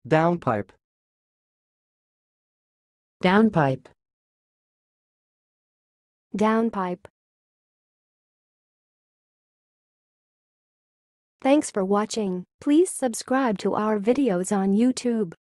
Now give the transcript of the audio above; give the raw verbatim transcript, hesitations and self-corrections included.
Downpipe. Downpipe. Downpipe. Thanks for watching. Please subscribe to our videos on YouTube.